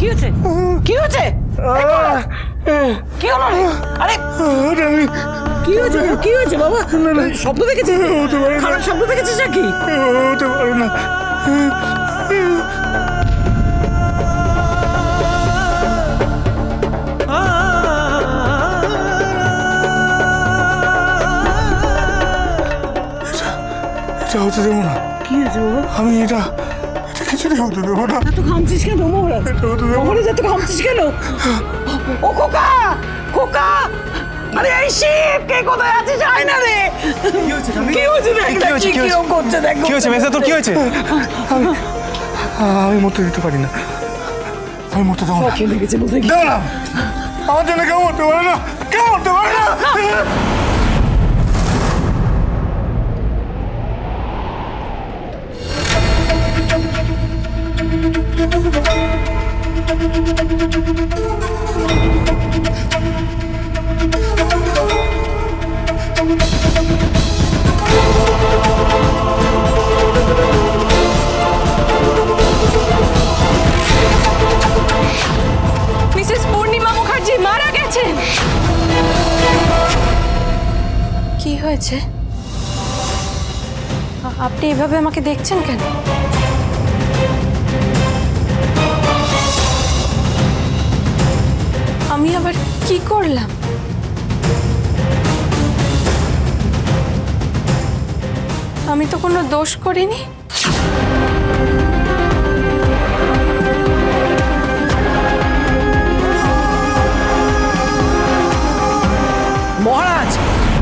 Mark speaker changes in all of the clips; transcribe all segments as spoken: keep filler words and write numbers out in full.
Speaker 1: হয়েছে কি হয়েছে কি হলো আরে কি হয়েছে কি হয়েছে বাবা শব্দ দেখেছিস খারাপ শব্দ দেখেছিস নাকি
Speaker 2: হতে পারে না এটা হতে দেবো না।
Speaker 1: কি হয়েছে বাবা
Speaker 2: আমি এটা এটা কিছুতেই হতে দেবো না।
Speaker 1: এত ঘামছিস কেন মহারাজ মহারাজ এত ঘামছিস কেন ও খোকা খোকা আরে এই শিব কে কোথায় আছে যায় না রে কি হয়েছে কি হয়েছে দেখ
Speaker 2: কি হয়েছে
Speaker 1: কি রকম করছে দেখ
Speaker 2: কি হয়েছে মেসা তোর কি হয়েছে আমি আমি মরতে দিতে পারি না আমি মরতে দেবো না
Speaker 1: খেয়ে লেগেছে বলতে
Speaker 2: দেবো না আমার জন্য কেউ মরতে পারে না কেউ মরতে পারে না
Speaker 3: মিসেস পূর্ণিমা মুখার্জি মারা গেছেন। কি হয়েছে? আপনি এভাবে আমাকে দেখছেন কেন? আমি আবার কি করলাম? আমি তো কোনো দোষ করিনি।
Speaker 1: মহারাজ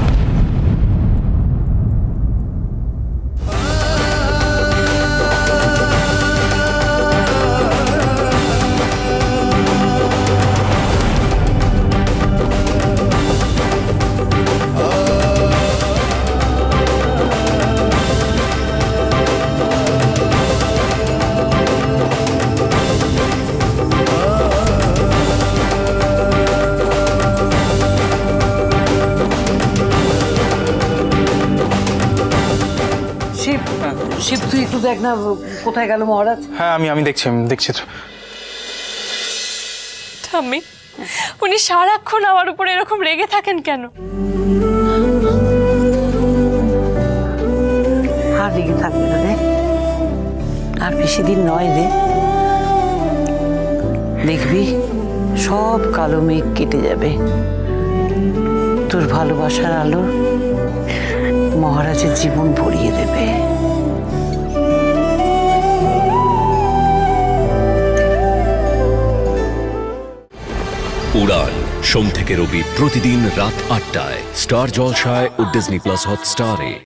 Speaker 1: শিব তুই একটু দেখ না কোথায় গেল মহারাজ
Speaker 2: হ্যাঁ আমি আমি দেখছি আমি দেখছি তো
Speaker 3: ঠাম্মি উনি সারাক্ষণ আমার উপর এরকম রেগে থাকেন কেন?
Speaker 1: আর রেগে থাকবে না রে আর বেশি দিন নয় রে দেখবি সব কালো মেঘ কেটে যাবে তোর ভালোবাসার আলো মহারাজের জীবন ভরিয়ে দেবে।
Speaker 4: উড়ান সোম থেকে রবি প্রতিদিন রাত আটটায় স্টার জলসায় ও ডিজনি প্লাস হটস্টারে।